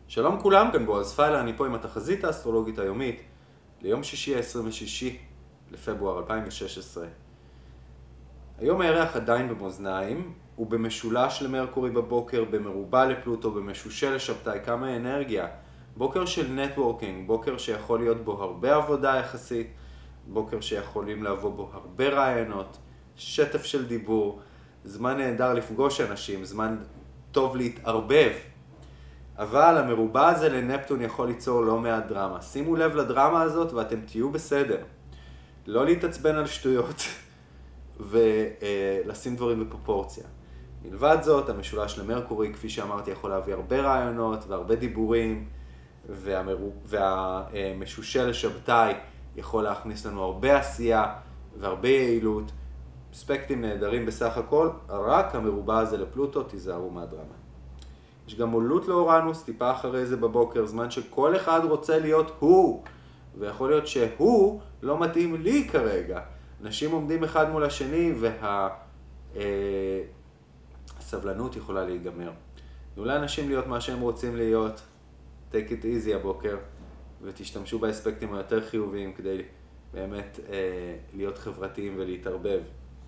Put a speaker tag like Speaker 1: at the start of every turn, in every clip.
Speaker 1: שלום כולם, כאן בועז פיילר, אני פה עם התחזית האסטרולוגית היומית ליום שישי ה-26 לפברואר 2016. היום הירח עדיין במאזניים, הוא במשולש למרקורי בבוקר, במרובע לפלוטו, במשושל לשבתאי, כמה אנרגיה. בוקר של נטוורקינג, בוקר שיכול להיות בו הרבה עבודה יחסית, בוקר שיכולים לבוא בו הרבה רעיונות, שטף של דיבור, זמן נהדר לפגוש אנשים, זמן טוב להתערבב. אבל המרובע הזה לנפטון יכול ליצור לא מעט דרמה. שימו לב לדרמה הזאת ואתם תהיו בסדר. לא להתעצבן על שטויות ולשים דברים בפרופורציה. מלבד זאת, המשולש למרקורי, כפי שאמרתי, יכול להביא הרבה רעיונות והרבה דיבורים, והמשושל לשבתאי יכול להכניס לנו הרבה עשייה והרבה יעילות. אספקטים נהדרים בסך הכל, רק המרובע הזה לפלוטו, תיזהרו מהדרמה. יש גם עולות לאורנוס, טיפה אחרי זה בבוקר, זמן שכל אחד רוצה להיות הוא, ויכול להיות שהוא לא מתאים לי כרגע. אנשים עומדים אחד מול השני, והסבלנות יכולה להיגמר. תנו לאנשים להיות מה שהם רוצים להיות, take it easy הבוקר, ותשתמשו באספקטים היותר חיוביים כדי באמת להיות חברתיים ולהתערבב.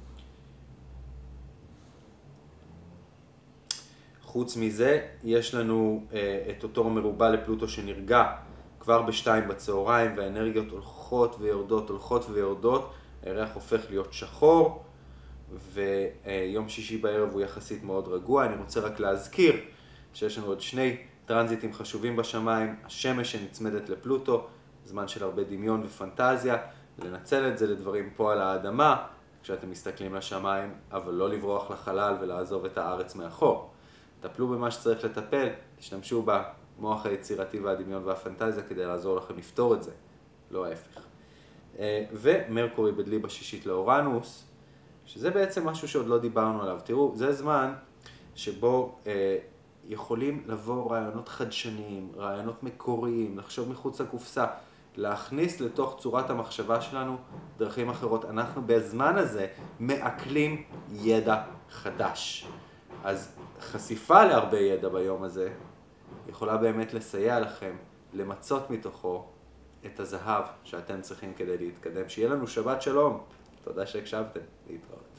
Speaker 1: חוץ מזה, יש לנו את אותו מרובע לפלוטו שנרגע כבר ב-2 בצהריים, והאנרגיות הולכות ויורדות, הירח הופך להיות שחור, ויום שישי בערב הוא יחסית מאוד רגוע. אני רוצה רק להזכיר שיש לנו עוד 2 טרנזיטים חשובים בשמיים, השמש שנצמדת לפלוטו, זמן של הרבה דמיון ופנטזיה, לנצל את זה לדברים פה על האדמה, כשאתם מסתכלים לשמיים, אבל לא לברוח לחלל ולעזוב את הארץ מאחור. טפלו במה שצריך לטפל, תשתמשו במוח היצירתי והדמיון והפנטזיה כדי לעזור לכם לפתור את זה, לא ההפך. ומרקורי בדלי בשישית לאורנוס, שזה בעצם משהו שעוד לא דיברנו עליו. תראו, זה זמן שבו יכולים לבוא רעיונות חדשניים, רעיונות מקוריים, לחשוב מחוץ לקופסה, להכניס לתוך צורת המחשבה שלנו דרכים אחרות. אנחנו בזמן הזה מעכלים ידע חדש. אז חשיפה להרבה ידע ביום הזה יכולה באמת לסייע לכם למצות מתוכו את הזהב שאתם צריכים כדי להתקדם. שיהיה לנו שבת שלום. תודה שהקשבתם. להתראות.